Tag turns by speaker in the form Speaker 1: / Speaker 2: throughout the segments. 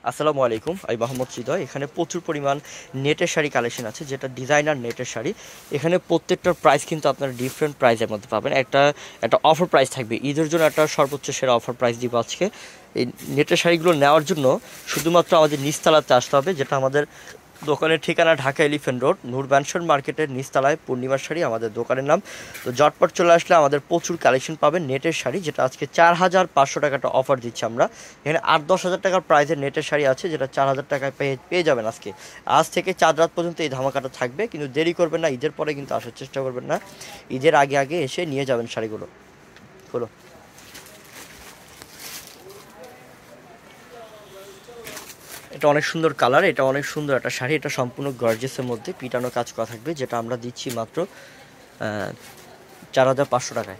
Speaker 1: আসসালামু আলাইকুম, আমি মোহাম্মদ হৃদয়। এখানে প্রচুর পরিমাণ নেটের শাড়ি কালেকশন আছে, যেটা ডিজাইনার নেটের শাড়ি। এখানে প্রত্যেকটার প্রাইস কিন্তু আপনারা ডিফারেন্ট প্রাইসের মধ্যে পাবেন। একটা অফার প্রাইস থাকবে, ঈদের জন্য একটা সর্বোচ্চ সেরা অফার প্রাইস দিব আজকে। এই নেটের শাড়িগুলো নেওয়ার জন্য শুধুমাত্র আমাদের নিচতলাতে আসতে হবে, যেটা আমাদের দোকানের ঠিকানা Dhaka elephant road Noor mansion মার্কেটের নিচতলায় পূর্ণিমা শাড়ি আমাদের দোকানের নাম। তো জটপট চলে আসলে আমাদের প্রচুর কালেকশন পাবেন নেটের শাড়ি, যেটা আজকে 4,500 টাকাটা অফার দিচ্ছি আমরা। এখানে 8-10 হাজার টাকার প্রাইসের নেটের শাড়ি আছে, যেটা 4,000 টাকায় পেয়ে যাবেন আজকে। আজ থেকে 4 রাত পর্যন্ত এই ধামাকাটা থাকবে, কিন্তু দেরি করবেন না, ঈদের পরে কিন্তু আসার চেষ্টা করবেন না, ঈদের আগে আগে এসে নিয়ে যাবেন শাড়িগুলো। হলো, এটা অনেক সুন্দর কালার, এটা অনেক সুন্দর একটা শাড়ি। এটা সম্পূর্ণ গর্জিয়াসের মধ্যে পিটানো কাজ করা থাকবে, যেটা আমরা দিচ্ছি মাত্র 4,500 টাকায়।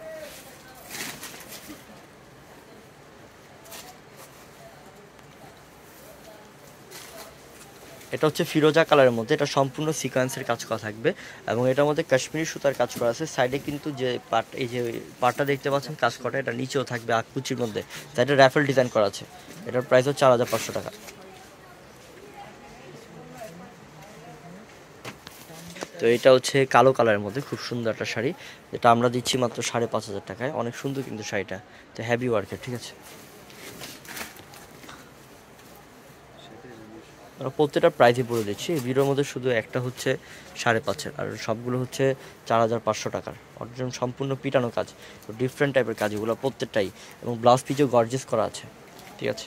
Speaker 1: এটা হচ্ছে ফিরোজা কালারের মধ্যে, এটা সম্পূর্ণ সিকোয়েন্সের কাজ করা থাকবে এবং এটার মধ্যে কাশ্মীরি সুতার কাজ করা আছে। সাইডে কিন্তু যে পাট, এই যে পাটটা দেখতে পাচ্ছেন কাজ করা, এটা নিচেও থাকবে আকুচির মধ্যে। সাইডে র্যাফেল ডিজাইন করা আছে। এটার প্রাইস হচ্ছে 4,500 টাকা। তো এটা হচ্ছে কালো কালারের মধ্যে খুব সুন্দর একটা শাড়ি, যেটা আমরা দিচ্ছি মাত্র 5,500 টাকায়। অনেক সুন্দর কিন্তু শাড়িটা, তো হেভি ওয়ার্কের, ঠিক আছে। আমরা প্রত্যেকটা প্রাইসই বলে দিচ্ছি, এই ভিডিওর মধ্যে শুধু একটা হচ্ছে 5,500, আর সবগুলো হচ্ছে 4,500 টাকার। অরিজিনাল সম্পূর্ণ পিটানো কাজ, তো ডিফারেন্ট টাইপের কাজ এগুলো প্রত্যেকটাই, এবং ব্লাউজ পিসও গর্জিয়াস করা আছে, ঠিক আছে।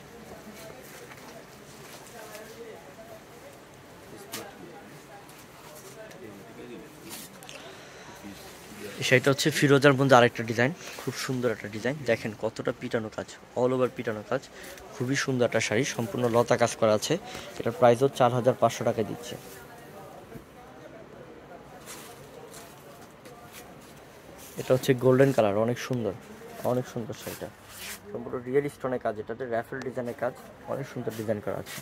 Speaker 1: সেটা হচ্ছে ফিরোজার মধ্যে আরেকটা ডিজাইন, খুব সুন্দর একটা ডিজাইন। দেখেন কতটা পিটানো কাজ, অল ওভার পিটানো কাজ, খুবই সুন্দর একটা শাড়ি, সম্পূর্ণ লতা কাজ করা আছে। এটার প্রাইসও 4,500 টাকায় দিচ্ছে। এটা হচ্ছে গোল্ডেন কালার, অনেক সুন্দর, অনেক সুন্দর শাড়িটা। সম্পূর্ণ রিয়েল স্টোনের কাজ, এটাতে র্যাফেল ডিজাইনের কাজ, অনেক সুন্দর ডিজাইন করা আছে।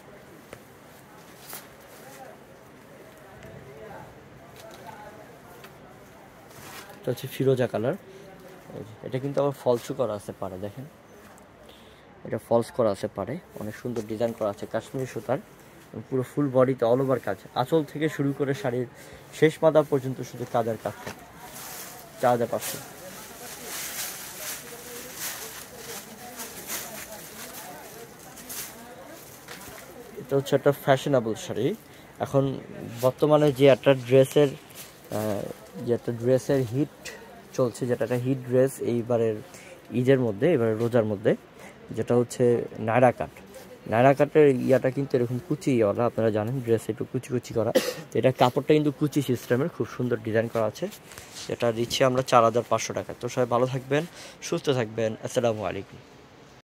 Speaker 1: এটা হচ্ছে ফিরোজা কালার, এটা কিন্তু আবার ফলসও করা আছে পারে, দেখেন এটা ফলস করা আছে পারে, অনেক সুন্দর ডিজাইন করা আছে কাশ্মীরি সুতার। পুরো ফুল বডিতে অল ওভার কাজ, আঁচল থেকে শুরু করে শাড়ির শেষ মাথা পর্যন্ত শুধু কাজের কাজ থাকে। 4,500। এটা হচ্ছে একটা ফ্যাশনেবল শাড়ি। এখন বর্তমানে যে একটা ড্রেসের হিট চলছে, যেটা একটা হিট ড্রেস এইবারের ঈদের মধ্যে, এবারে রোজার মধ্যে, যেটা হচ্ছে নায়রা কাট। নায়রা কাটের ইয়াটা কিন্তু এরকম কুচিওয়ালা, আপনারা জানেন ড্রেস একটু কুচি কুচি করা। এটা কাপড়টা কিন্তু কুচি সিস্টেমের, খুব সুন্দর ডিজাইন করা আছে। এটা দিচ্ছি আমরা 4,500 টাকা। তো সবাই ভালো থাকবেন, সুস্থ থাকবেন। আসসালামু আলাইকুম।